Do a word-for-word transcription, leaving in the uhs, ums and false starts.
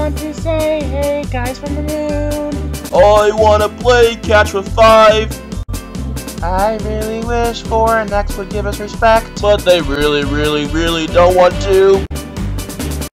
want to say, hey guys from the moon. I wanna play catch with five. I really wish four and X would give us respect. But they really, really, really don't want to.